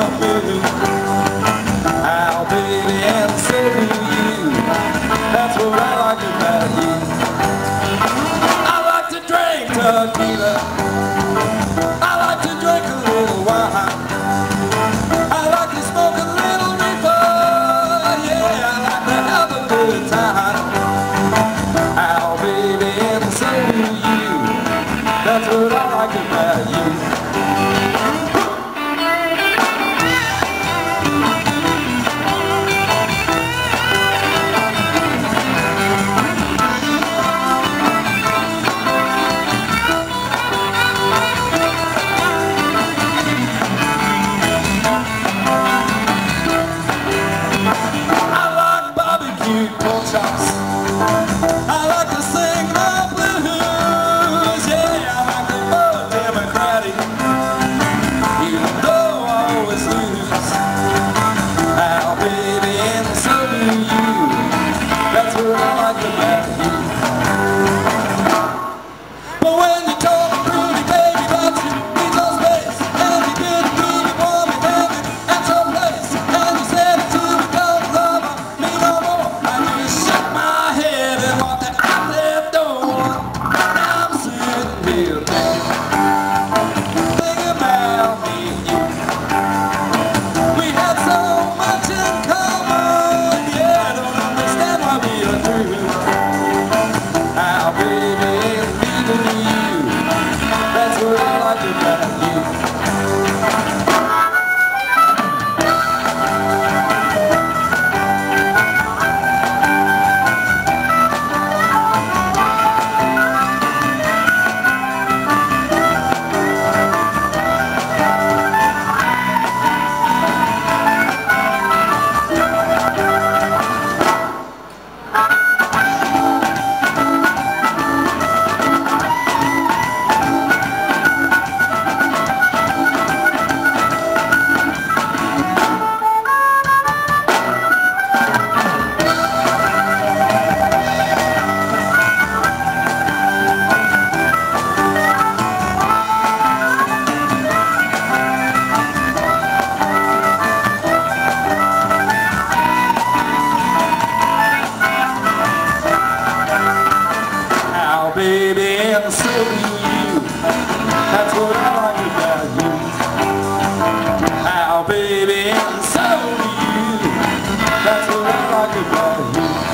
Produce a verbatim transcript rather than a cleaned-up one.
moon. How, baby, and so do you. That's what I like about you. I like to drink tequila. I like to drink a little wine. I like to smoke a little reefer. Yeah, I like to have a good time. How, baby, and so do you. That's what I like about you. Pork chops. I like to sing the blues. Yeah, I like to vote Democratic, even though I always lose. How, baby, and so do you. That's what I like about you. But when you talk pretty, baby, about you need no space, and you didn't do you want me heaven and some place, and you said it to me, don't love me no more. Shook my head and walked out that door. Now I'm sitting here thinking about me and you. We had so much in common. Yeah, I don't understand why we are through. How, baby, it's me to you. That's what I like about you. Baby, and so do you. That's what I like about you. How, baby, and so do you. That's what I like about you.